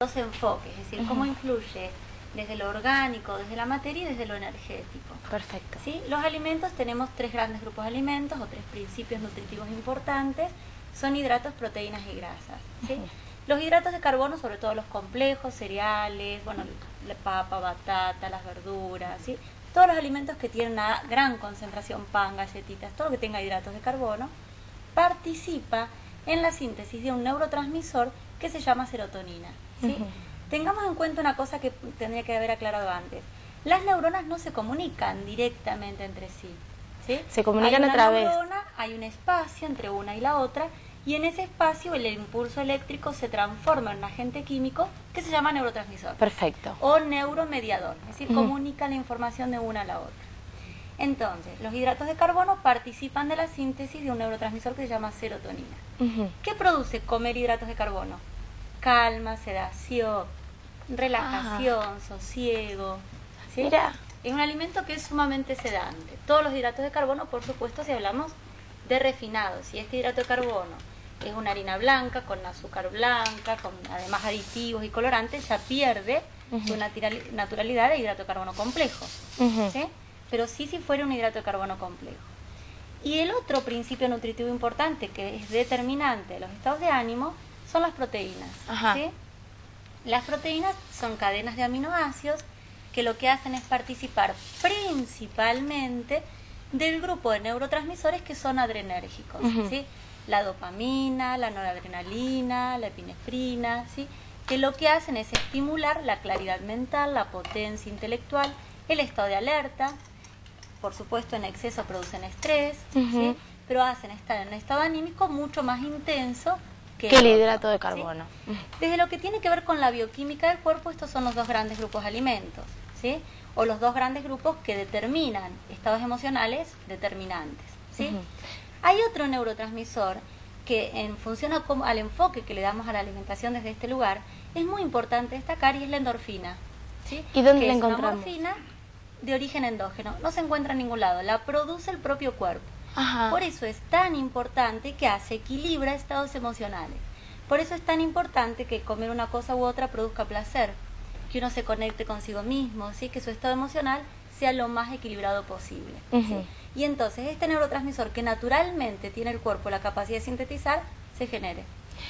dos enfoques, es decir, cómo influye desde lo orgánico, desde la materia y desde lo energético. Perfecto. ¿Sí? Los alimentos, tenemos tres grandes grupos de alimentos o tres principios nutritivos importantes, son hidratos, proteínas y grasas. ¿Sí? Los hidratos de carbono, sobre todo los complejos, cereales, bueno, la papa, batata, las verduras, ¿sí? Todos los alimentos que tienen una gran concentración, pan, galletitas, todo lo que tenga hidratos de carbono, participa en la síntesis de un neurotransmisor que se llama serotonina. ¿Sí? Tengamos en cuenta una cosa que tendría que haber aclarado antes. Las neuronas no se comunican directamente entre sí. ¿Sí? Se comunican a través. Hay un espacio entre una y la otra, y en ese espacio el impulso eléctrico se transforma en un agente químico que se llama neurotransmisor. Perfecto. O neuromediador, es decir, comunica la información de una a la otra. Entonces, los hidratos de carbono participan de la síntesis de un neurotransmisor que se llama serotonina. ¿Qué produce comer hidratos de carbono? Calma, sedación, relajación, sosiego. ¿Sí? Mira. Es un alimento que es sumamente sedante. Todos los hidratos de carbono, por supuesto, si hablamos de refinados. Si este hidrato de carbono es una harina blanca, con azúcar blanca, con además aditivos y colorantes, ya pierde su naturalidad de hidrato de carbono complejo. ¿Sí? Pero sí si fuera un hidrato de carbono complejo. Y el otro principio nutritivo importante que es determinante de los estados de ánimo son las proteínas. ¿Sí? Las proteínas son cadenas de aminoácidos que lo que hacen es participar principalmente del grupo de neurotransmisores que son adrenérgicos. ¿Sí? La dopamina, la noradrenalina, la epinefrina, ¿sí? Que lo que hacen es estimular la claridad mental, la potencia intelectual, el estado de alerta. Por supuesto, en exceso producen estrés, ¿sí? Pero hacen estar en un estado anímico mucho más intenso que el hidrato de carbono. ¿Sí? Desde lo que tiene que ver con la bioquímica del cuerpo, estos son los dos grandes grupos de alimentos, ¿sí? O los dos grandes grupos que determinan estados emocionales determinantes, ¿sí? Hay otro neurotransmisor que, en función al enfoque que le damos a la alimentación desde este lugar, es muy importante destacar, y es la endorfina, ¿sí? ¿Y dónde que la es encontramos? Una morfina de origen endógeno, no se encuentra en ningún lado, la produce el propio cuerpo. Por eso es tan importante que equilibra estados emocionales. Por eso es tan importante que comer una cosa u otra produzca placer, que uno se conecte consigo mismo, ¿sí? Que su estado emocional sea lo más equilibrado posible. ¿Sí? Y entonces este neurotransmisor que naturalmente tiene el cuerpo la capacidad de sintetizar, se genere.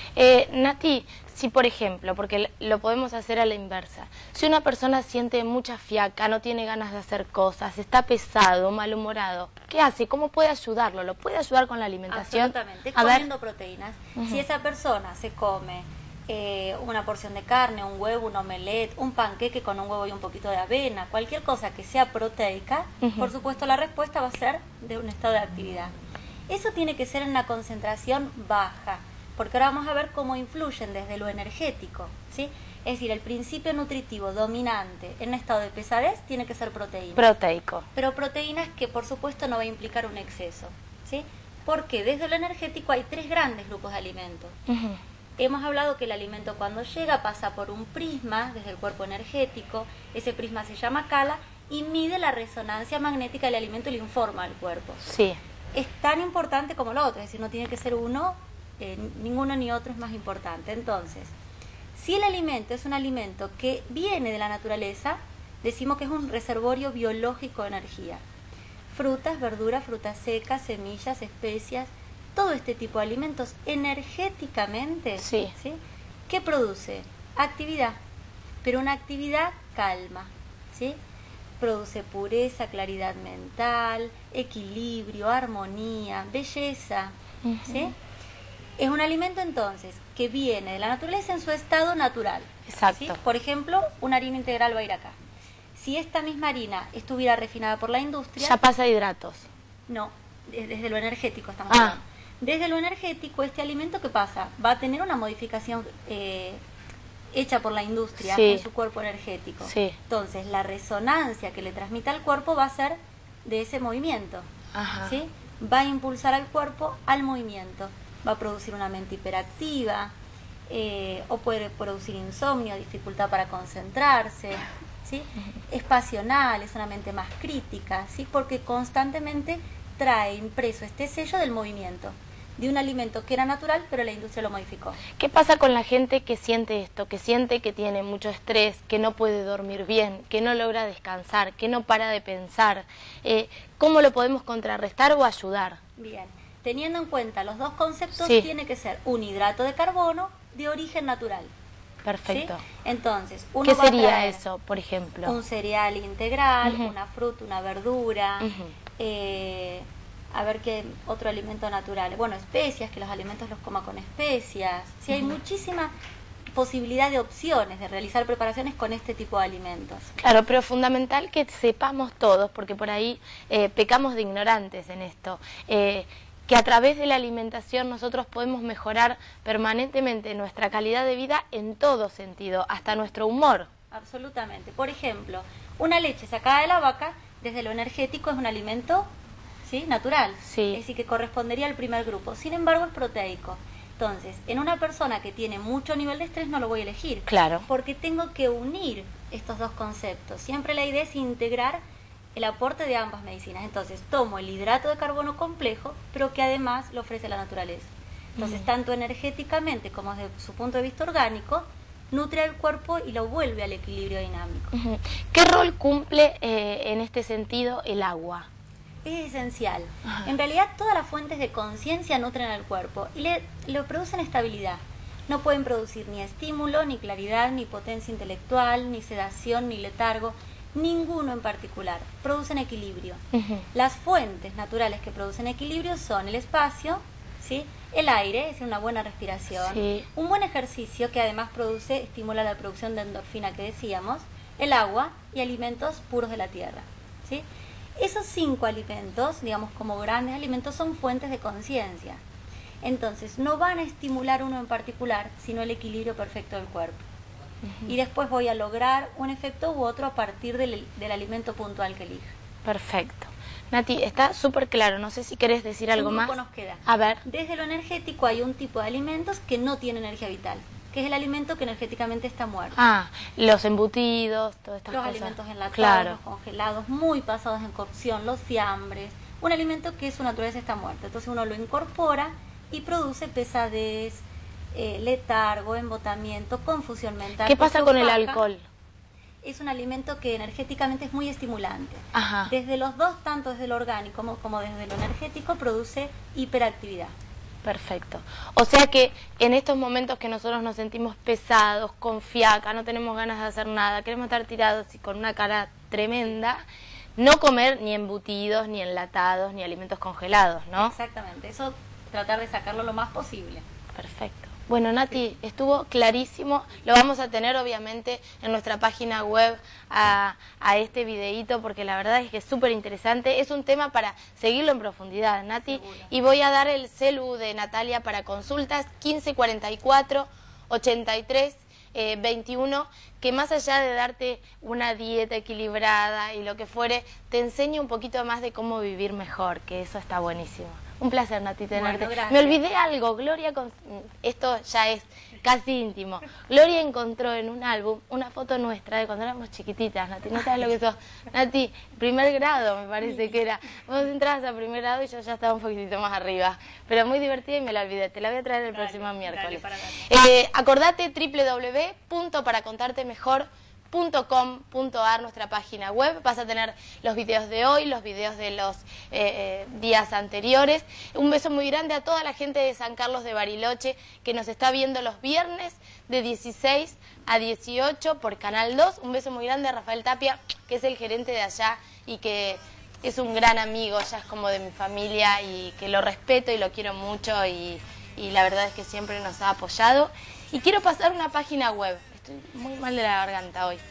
Nati, si por ejemplo, porque lo podemos hacer a la inversa, si una persona siente mucha fiaca, no tiene ganas de hacer cosas, está pesado, malhumorado, ¿qué hace? ¿Cómo puede ayudarlo? ¿Lo puede ayudar con la alimentación? Absolutamente, comiendo proteínas. Si esa persona se come una porción de carne, un huevo, un omelette, un panqueque con un huevo y un poquito de avena, cualquier cosa que sea proteica, por supuesto la respuesta va a ser de un estado de actividad. Eso tiene que ser en una concentración baja, porque ahora vamos a ver cómo influyen desde lo energético, ¿sí? Es decir, el principio nutritivo dominante en un estado de pesadez tiene que ser proteína. Proteico. Pero proteínas que por supuesto no va a implicar un exceso, ¿sí? Porque desde lo energético hay tres grandes grupos de alimentos. Hemos hablado que el alimento cuando llega pasa por un prisma desde el cuerpo energético, ese prisma se llama cala y mide la resonancia magnética del alimento y le informa al cuerpo. Sí. Es tan importante como lo otro, es decir, no tiene que ser uno, ninguno ni otro es más importante. Entonces, si el alimento es un alimento que viene de la naturaleza, decimos que es un reservorio biológico de energía. Frutas, verduras, frutas secas, semillas, especias, todo este tipo de alimentos energéticamente, ¿sí? ¿Qué produce? Actividad, pero una actividad calma, ¿sí? Produce pureza, claridad mental, equilibrio, armonía, belleza, ¿sí? Es un alimento entonces que viene de la naturaleza en su estado natural. Exacto. ¿Sí? Por ejemplo, una harina integral va a ir acá. Si esta misma harina estuviera refinada por la industria... Ya pasa a hidratos. No, desde lo energético estamos hablando. Desde lo energético, este alimento, ¿qué pasa? Va a tener una modificación hecha por la industria en su cuerpo energético. Entonces, la resonancia que le transmite al cuerpo va a ser de ese movimiento. ¿Sí? Va a impulsar al cuerpo al movimiento. Va a producir una mente hiperactiva, o puede producir insomnio, dificultad para concentrarse, ¿sí? Es pasional, es una mente más crítica, ¿sí? Porque constantemente trae impreso este sello del movimiento. de un alimento que era natural, pero la industria lo modificó. ¿Qué pasa con la gente que siente esto, que siente que tiene mucho estrés, que no puede dormir bien, que no logra descansar, que no para de pensar? ¿Cómo lo podemos contrarrestar o ayudar? Bien, teniendo en cuenta los dos conceptos, Sí. tiene que ser un hidrato de carbono de origen natural. Perfecto. ¿Sí? Entonces, uno ¿Qué va a sería traer eso, por ejemplo? un cereal integral, Ujú. una fruta, una verdura, Ujú. a ver qué otro alimento natural. Bueno, especias, que los alimentos los coma con especias. Sí, hay muchísima posibilidad de opciones de realizar preparaciones con este tipo de alimentos. Claro, pero es fundamental que sepamos todos, porque por ahí pecamos de ignorantes en esto, que a través de la alimentación nosotros podemos mejorar permanentemente nuestra calidad de vida en todo sentido, hasta nuestro humor. Absolutamente. Por ejemplo, una leche sacada de la vaca, desde lo energético, es un alimento, ¿sí?, natural. Sí. Es decir, que correspondería al primer grupo. Sin embargo, es proteico. Entonces, en una persona que tiene mucho nivel de estrés no lo voy a elegir. Claro. Porque tengo que unir estos dos conceptos. Siempre la idea es integrar el aporte de ambas medicinas. Entonces, tomo el hidrato de carbono complejo, pero que además lo ofrece la naturaleza. Entonces, tanto energéticamente como desde su punto de vista orgánico, nutre al cuerpo y lo vuelve al equilibrio dinámico. Ujú. ¿Qué rol cumple en este sentido el agua? Es esencial. Ajá. En realidad, todas las fuentes de conciencia nutren al cuerpo y le producen estabilidad. No pueden producir ni estímulo, ni claridad, ni potencia intelectual, ni sedación, ni letargo, ninguno en particular. Producen equilibrio. Ujú. Las fuentes naturales que producen equilibrio son el espacio, ¿sí?, el aire, es decir, una buena respiración, Sí. un buen ejercicio que además estimula la producción de endorfina que decíamos, el agua y alimentos puros de la tierra, ¿sí? Esos 5 alimentos, digamos como grandes alimentos, son fuentes de conciencia. Entonces, no van a estimular uno en particular, sino el equilibrio perfecto del cuerpo. Y después voy a lograr un efecto u otro a partir del alimento puntual que elija. Perfecto. Nati, está súper claro, no sé si querés decir algo Un más. grupo nos queda. A ver. Desde lo energético hay un tipo de alimentos que no tienen energía vital, que es el alimento que energéticamente está muerto. Ah, los embutidos, todas estas Los cosas. alimentos enlatados, Claro. los congelados, muy pasados en cocción, los fiambres, un alimento que su naturaleza está muerta. Entonces uno lo incorpora y produce pesadez, letargo, embotamiento, confusión mental. ¿Qué pasa con el opaca. alcohol? Es un alimento que energéticamente es muy estimulante. Ajá. Desde los dos, tanto desde lo orgánico como desde lo energético, produce hiperactividad. Perfecto. O sea que en estos momentos que nosotros nos sentimos pesados, con fiaca, no tenemos ganas de hacer nada, queremos estar tirados y con una cara tremenda, no comer ni embutidos, ni enlatados, ni alimentos congelados, ¿no? Exactamente, eso tratar de sacarlo lo más posible. Perfecto. Bueno, Nati, estuvo clarísimo. Lo vamos a tener, obviamente, en nuestra página web a este videíto, porque la verdad es que es súper interesante. Es un tema para seguirlo en profundidad, Nati. Seguro. Y voy a dar el celu de Natalia para consultas, 1544 83 21, que más allá de darte una dieta equilibrada y lo que fuere, te enseña un poquito más de cómo vivir mejor, que eso está buenísimo. Un placer, Nati, tenerte. Bueno, gracias. Me olvidé algo, esto ya es casi íntimo. Gloria encontró en un álbum una foto nuestra de cuando éramos chiquititas, Nati. No sabes lo que sos. Nati, primer grado me parece que era. Vos entrabas a primer grado y yo ya estaba un poquitito más arriba. Pero muy divertida y me la olvidé. Te la voy a traer el próximo miércoles. Acordate www.paracontartemejor.com.ar, nuestra página web. Vas a tener los videos de hoy, los videos de los días anteriores. Un beso muy grande a toda la gente de San Carlos de Bariloche que nos está viendo los viernes de 16 a 18 por Canal 2. Un beso muy grande a Rafael Tapia, que es el gerente de allá y que es un gran amigo, ya es como de mi familia y que lo respeto y lo quiero mucho y la verdad es que siempre nos ha apoyado. Y quiero pasar una página web. Estoy muy mal de la garganta hoy.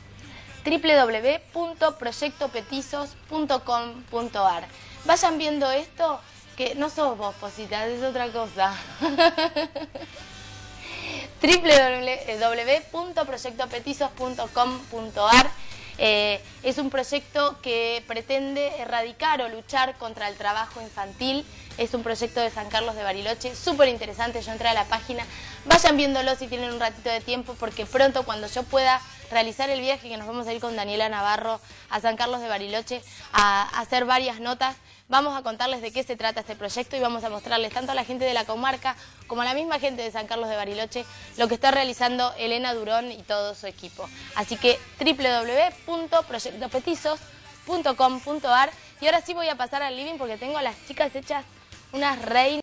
www.proyectopetizos.com.ar. Vayan viendo esto, que no sos vos, Posita, es otra cosa. www.proyectopetizos.com.ar. Es un proyecto que pretende erradicar o luchar contra el trabajo infantil Es un proyecto de San Carlos de Bariloche, súper interesante. Yo entré a la página, vayan viéndolo si tienen un ratito de tiempo, porque pronto, cuando yo pueda realizar el viaje, que nos vamos a ir con Daniela Navarro a San Carlos de Bariloche a hacer varias notas, vamos a contarles de qué se trata este proyecto y vamos a mostrarles tanto a la gente de la comarca como a la misma gente de San Carlos de Bariloche lo que está realizando Elena Durón y todo su equipo. Así que www.proyectopetizos.com.ar. Y ahora sí voy a pasar al living porque tengo a las chicas hechas unas reinas.